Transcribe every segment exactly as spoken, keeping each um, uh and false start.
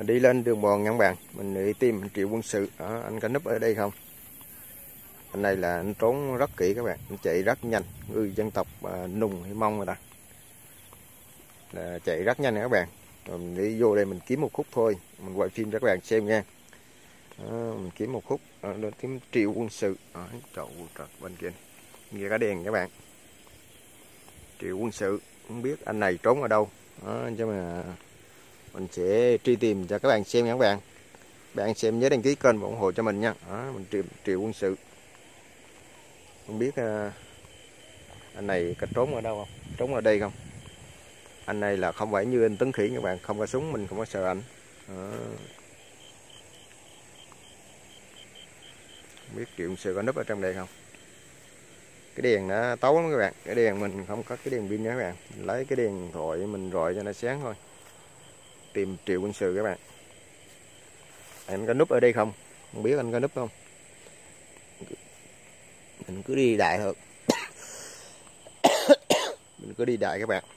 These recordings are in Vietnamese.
Mình đi lên đường mòn nha các bạn, mình đi tìm anh Triệu Quân Sự. Đó, anh có núp ở đây không? Anh này là anh trốn rất kỹ các bạn, anh chạy rất nhanh, người dân tộc à, Nùng hay Mông rồi đó, là chạy rất nhanh nè các bạn. Rồi mình đi vô đây mình kiếm một khúc thôi, mình quay phim cho các bạn xem nha. Đó, mình kiếm một khúc, đó, kiếm Triệu Quân Sự. Đó, trời ơi, bên kia nghe cái đèn các bạn. Triệu Quân Sự, không biết anh này trốn ở đâu. Đó, chứ mà mình sẽ truy tìm cho các bạn xem nha các bạn. Bạn xem nhớ đăng ký kênh và ủng hộ cho mình nha. Đó, mình Triệu, Triệu Quân Sự. Không biết uh, anh này có trốn ở đâu không? Trốn ở đây không? Anh này là không phải như anh Tấn Khỉ các bạn, không có súng mình không có sợ anh. Đó. Không biết Triệu Quân Sự có núp ở trong đây không? Cái đèn nó tối lắm các bạn, cái đèn mình không có cái đèn pin nha các bạn. Mình lấy cái đèn thoại mình rọi cho nó sáng thôi. Tìm Triệu Quân Sự các bạn. Anh có núp ở đây không? Không biết anh có núp không? Mình cứ đi đại thôi. Mình cứ đi đại các bạn.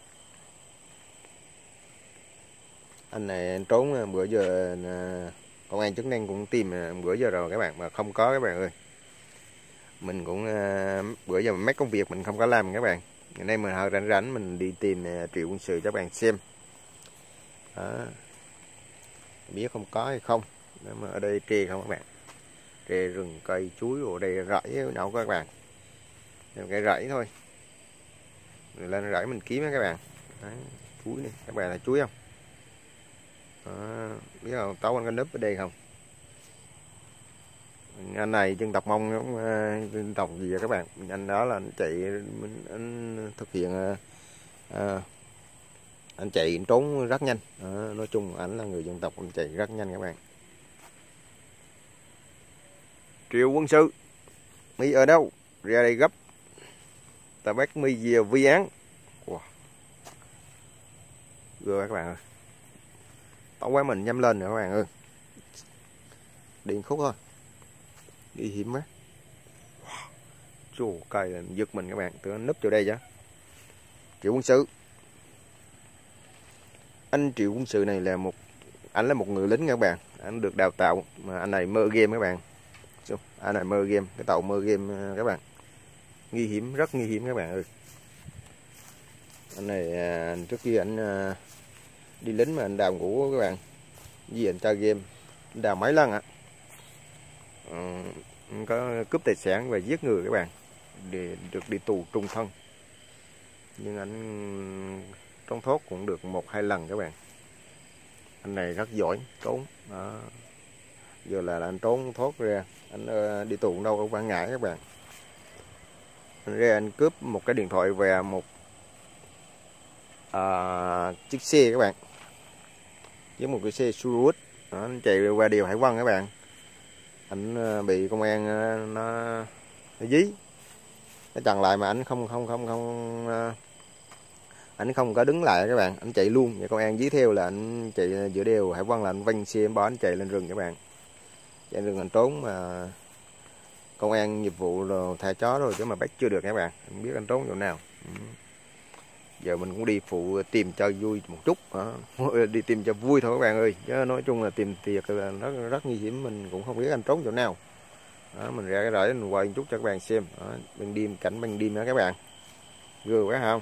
Anh này anh trốn bữa giờ công an chức năng cũng tìm bữa giờ rồi các bạn mà không có các bạn ơi. Mình cũng bữa giờ mấy công việc mình không có làm các bạn. Ngày nay mình hơi rảnh rảnh mình đi tìm Triệu Quân Sự cho các bạn xem. Đó. Biết không có hay không. Đó, mà ở đây tre không các bạn. Tre rừng cây chuối ở đây rẫy đâu các bạn. Cái rẫy thôi. Rồi lên rẫy mình kiếm các bạn. Đấy, chuối này, các bạn là chuối không? Đó, biết không, tấu anh có núp ở đây không? Anh này dân tộc Mông giống uh, dân tộc gì vậy các bạn? Anh đó là anh chạy anh thực hiện uh, uh, anh chạy trốn rất nhanh. Đó, nói chung anh là người dân tộc, anh chạy rất nhanh các bạn. Triệu Quân Sự, mi ở đâu? Ra đây gấp. Ta bắt mi về vi án. Wow. Rồi các bạn ơi. Tao quá mình nhắm lên nữa các bạn ơi. Điện khúc thôi. Đi hiểm quá. Wow. Chù cây là giật mình các bạn, tưởng núp chỗ đây chứ. Triệu Quân Sự. Anh Triệu Quân Sự này là một anh là một người lính các bạn, anh được đào tạo mà anh này mơ game các bạn. Anh này mơ game, cái tàu mơ game các bạn. Nguy hiểm, rất nguy hiểm các bạn ơi. Anh này trước kia anh đi lính mà anh đào ngủ các bạn. Vì anh chơi game, anh đào mấy lần ạ. À. Ừ, có cướp tài sản và giết người các bạn, để được đi tù trung thân. Nhưng anh trốn thoát cũng được một hai lần các bạn. Anh này rất giỏi trốn. Đó. Giờ là, là anh trốn thoát ra, anh uh, đi tù đâu ở Quảng Ngãi các bạn. Anh ra anh cướp một cái điện thoại và một uh, chiếc xe các bạn, với một cái xe Subaru. Anh chạy qua điều hải quan các bạn. Anh uh, bị công an uh, nó, nó dí, nó chặn lại mà anh không không không không uh, anh không có đứng lại các bạn, anh chạy luôn. Và công an dí theo là anh chạy giữa đèo hải quan, là anh vanh xe bỏ anh chạy lên rừng các bạn. Chạy rừng anh trốn mà công an nghiệp vụ rồi thả chó rồi chứ mà bắt chưa được các bạn. Không biết anh trốn chỗ nào. Ừ. Giờ mình cũng đi phụ tìm cho vui một chút. Đó. Đi tìm cho vui thôi các bạn ơi, chứ nói chung là tìm tiệc là rất rất nguy hiểm, mình cũng không biết anh trốn chỗ nào. Đó, mình ra cái rẫy mình quay một chút cho các bạn xem. Đó, ban đêm, cảnh ban đêm đó các bạn, gưa quá không?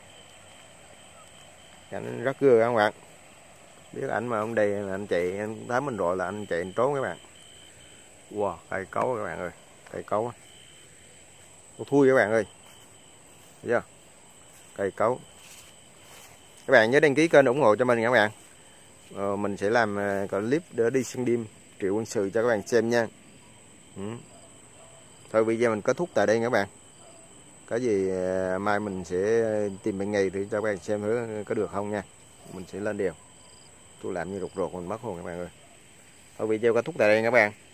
Cảnh rất gưa các bạn. Biết ảnh mà ông đây là anh chạy, anh thấy mình rồi là anh chạy anh trốn các bạn. Wow, cây cấu các bạn ơi, cây cấu cô thui các bạn ơi. Thấy chưa? Cây cấu. Các bạn nhớ đăng ký kênh ủng hộ cho mình các bạn. Ờ, mình sẽ làm clip để đi săn đêm Triệu Quân Sự cho các bạn xem nha. Ừ. Thôi video mình kết thúc tại đây các bạn. Có gì mai mình sẽ tìm bên ngày để cho các bạn xem thử có được không nha. Mình sẽ lên điều. Tôi làm như rụt rột mình mất hồn các bạn ơi. Thôi video kết thúc tại đây các bạn.